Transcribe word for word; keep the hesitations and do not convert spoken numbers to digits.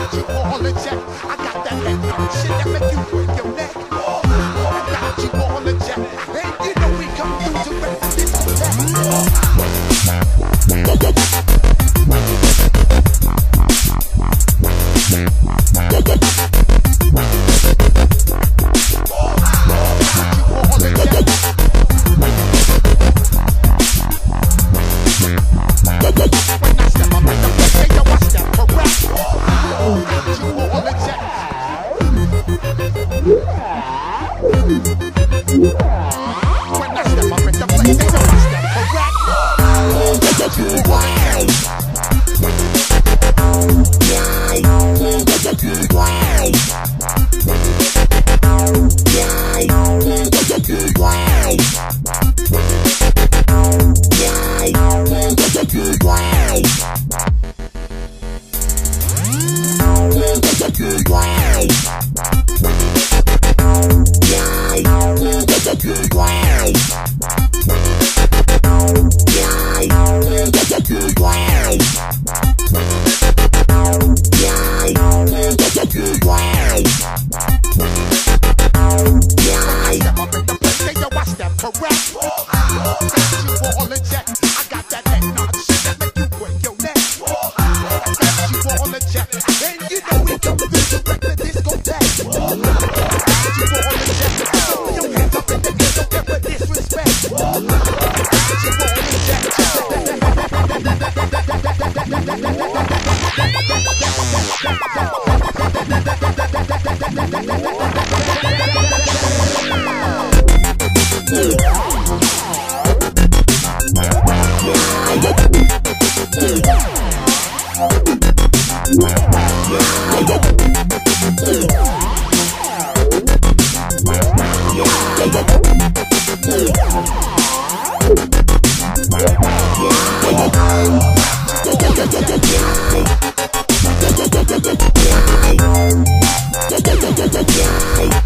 got you all in check. I got that that shit that make you break your neck. I got you all in check. And you know we come through to rap this Yeah.